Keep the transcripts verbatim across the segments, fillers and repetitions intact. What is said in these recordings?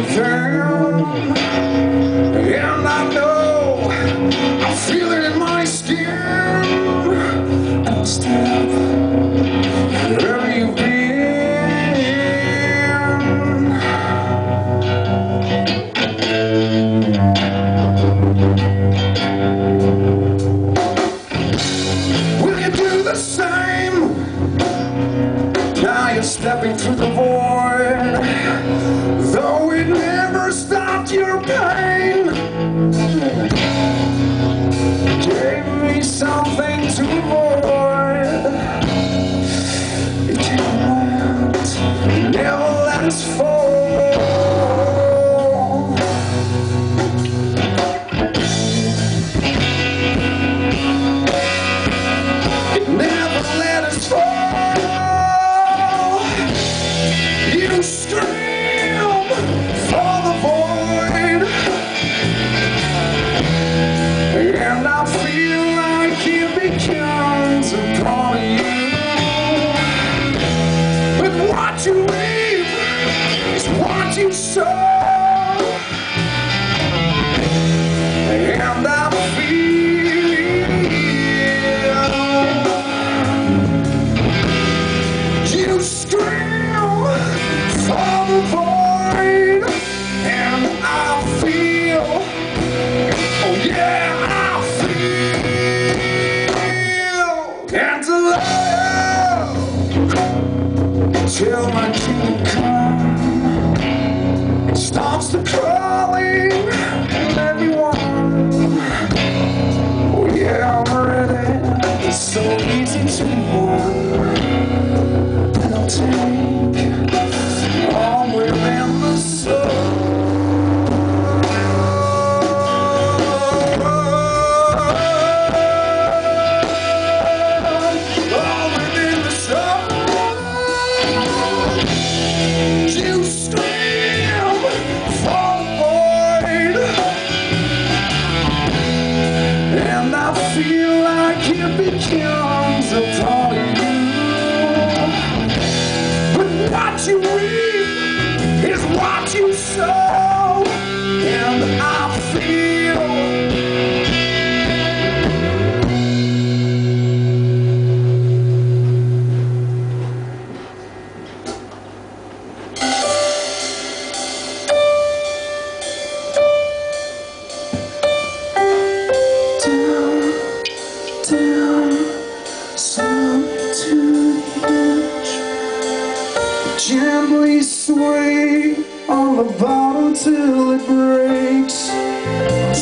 down, and I know I feel it in my skin. And step wherever you've been. Will you do the same? Now you're stepping through the void, though it never stopped your pain. Gave me something to avoid. It can't never let us fall. It never let us fall. You scream for the void, and I feel like it becomes a part of you. But what you reap is what you sow, and I feel you scream for the void, and I feel, oh yeah, I feel, and to love till my kingdom come. It starts to crawling, and everyone, oh yeah, I'm ready. It's so easy to be won. And I'll take all within the soul. All within the soul. You scream for void, and I feel like it becomes a part of you. But what you reap is what you sow, and I feel. Down, down, slowly to the edge. Gently sway on the bottom till it breaks.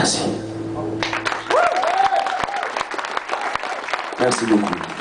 Merci. Merci beaucoup.